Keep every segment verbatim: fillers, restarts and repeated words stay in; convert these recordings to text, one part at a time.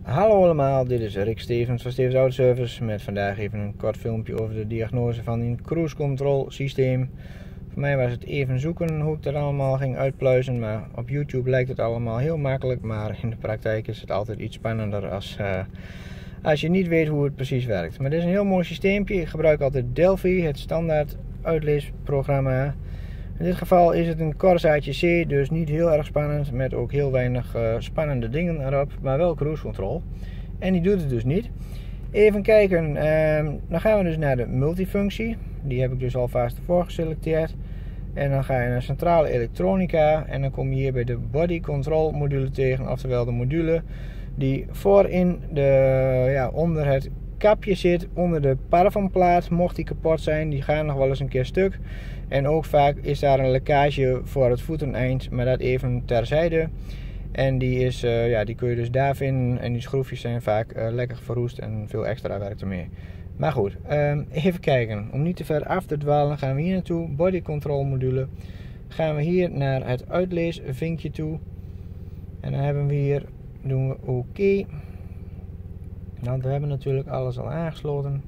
Hallo allemaal, dit is Rick Stevens van Stevens Autoservice met vandaag even een kort filmpje over de diagnose van een cruise control systeem. Voor mij was het even zoeken hoe ik dat allemaal ging uitpluizen, maar op YouTube lijkt het allemaal heel makkelijk, maar in de praktijk is het altijd iets spannender als, uh, als je niet weet hoe het precies werkt. Maar dit is een heel mooi systeempje. Ik gebruik altijd Delphi, het standaard uitleesprogramma. In dit geval is het een Corsaatje C, dus niet heel erg spannend, met ook heel weinig uh, spannende dingen erop, maar wel cruise control. En die doet het dus niet. Even kijken, uh, dan gaan we dus naar de multifunctie. Die heb ik dus alvast ervoor geselecteerd. En dan ga je naar centrale elektronica en dan kom je hier bij de body control module tegen, oftewel de module die voorin de, ja, onder het kapje zit, onder de parafanplaat. Mocht die kapot zijn, die gaan nog wel eens een keer stuk. En ook vaak is daar een lekkage voor het voeteneind, maar dat even terzijde. En die, is, uh, ja, die kun je dus daar vinden en die schroefjes zijn vaak uh, lekker verroest en veel extra werk ermee. Maar goed, um, even kijken. Om niet te ver af te dwalen gaan we hier naartoe, body control module. Gaan we hier naar het uitleesvinkje toe. En dan hebben we hier, doen we oké. Okay. Want we hebben natuurlijk alles al aangesloten.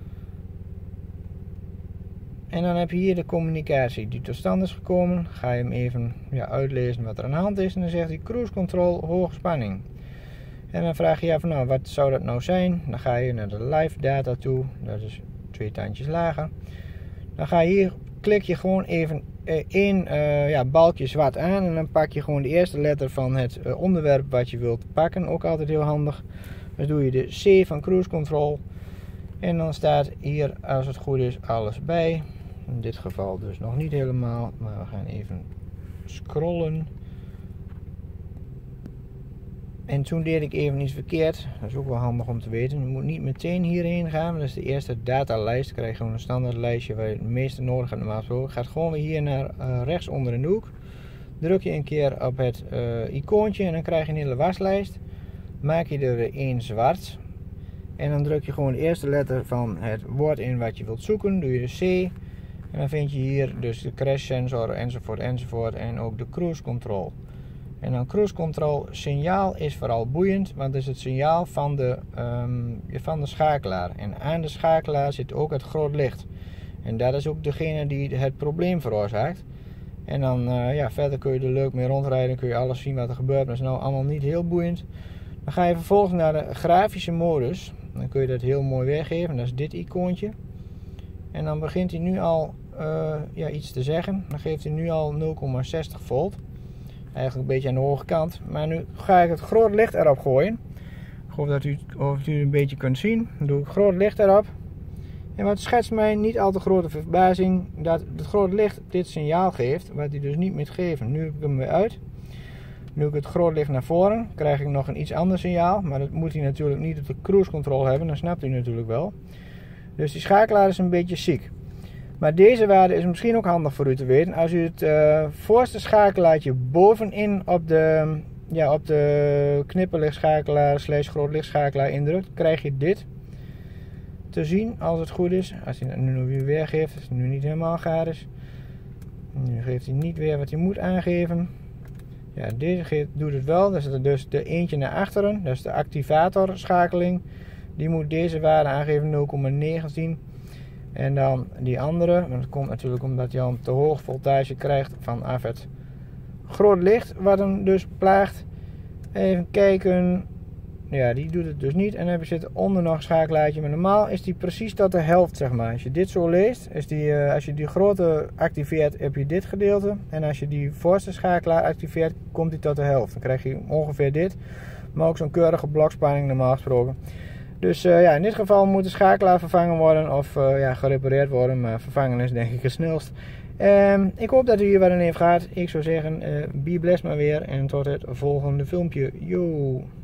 En dan heb je hier de communicatie die tot stand is gekomen. Ga je hem even ja, uitlezen wat er aan de hand is. En dan zegt hij cruise control hoge spanning. En dan vraag je je af, nou wat zou dat nou zijn? Dan ga je naar de live data toe. Dat is twee tandjes lager. Dan ga je hier, klik je gewoon even uh, één uh, ja, balkje zwart aan. En dan pak je gewoon de eerste letter van het uh, onderwerp wat je wilt pakken. Ook altijd heel handig. Dus doe je de C van cruise control. En dan staat hier, als het goed is, alles bij. In dit geval dus nog niet helemaal, maar we gaan even scrollen. En toen deed ik even iets verkeerd. Dat is ook wel handig om te weten. Je moet niet meteen hierheen gaan. Dat is de eerste datalijst. Dan krijg je gewoon een standaard lijstje waar je het meeste nodig hebt normaal gesproken. Gaat gewoon weer hier naar uh, rechts onder in de hoek. Druk je een keer op het uh, icoontje en dan krijg je een hele waslijst. Maak je er één zwart. En dan druk je gewoon de eerste letter van het woord in wat je wilt zoeken. Doe je de C. En dan vind je hier dus de crash sensor enzovoort enzovoort. En ook de cruise control. En dan cruise control signaal is vooral boeiend. Want het is het signaal van de, um, van de schakelaar. En aan de schakelaar zit ook het groot licht. En dat is ook degene die het probleem veroorzaakt. En dan uh, ja, verder kun je er leuk mee rondrijden. Kun je alles zien wat er gebeurt. Dat is nou allemaal niet heel boeiend. Dan ga je vervolgens naar de grafische modus. Dan kun je dat heel mooi weergeven. Dat is dit icoontje. En dan begint hij nu al uh, ja, iets te zeggen. Dan geeft hij nu al nul komma zestig volt. Eigenlijk een beetje aan de hoge kant. Maar nu ga ik het groot licht erop gooien. Ik hoop dat u, of u het een beetje kunt zien. Dan doe ik groot licht erop. En wat schetst mij niet al te grote verbazing. Dat het groot licht dit signaal geeft. Wat hij dus niet moet geven. Nu heb ik hem weer uit. Nu ik het groot licht naar voren, krijg ik nog een iets ander signaal. Maar dat moet hij natuurlijk niet op de cruise control hebben. Dat snapt u natuurlijk wel. Dus die schakelaar is een beetje ziek. Maar deze waarde is misschien ook handig voor u te weten. Als u het uh, voorste schakelaartje bovenin op de, ja, op de knipperlichtschakelaar slash grootlichtschakelaar indrukt, krijg je dit te zien als het goed is. Als hij nu weer weergeeft, als het nu niet helemaal gaar is. Nu geeft hij niet weer wat hij moet aangeven. Ja, deze doet het wel. Dat is dus de eentje naar achteren. Dat is de activatorschakeling. Die moet deze waarde aangeven, nul komma negentien. En dan die andere. Maar dat komt natuurlijk omdat hij al een te hoog voltage krijgt vanaf het groot licht. Wat hem dus plaagt. Even kijken. Ja, die doet het dus niet. En dan zit onder nog een schakelaartje. Maar normaal is die precies tot de helft, zeg maar. Als je dit zo leest, is die, uh, als je die grote activeert, heb je dit gedeelte. En als je die voorste schakelaar activeert, komt die tot de helft. Dan krijg je ongeveer dit. Maar ook zo'n keurige blokspanning normaal gesproken. Dus uh, ja, in dit geval moet de schakelaar vervangen worden. Of uh, ja, gerepareerd worden. Maar vervangen is denk ik het snelst. Um, ik hoop dat u hier wat aan heeft gehad. Ik zou zeggen, uh, be blessed maar weer. En tot het volgende filmpje. Yo!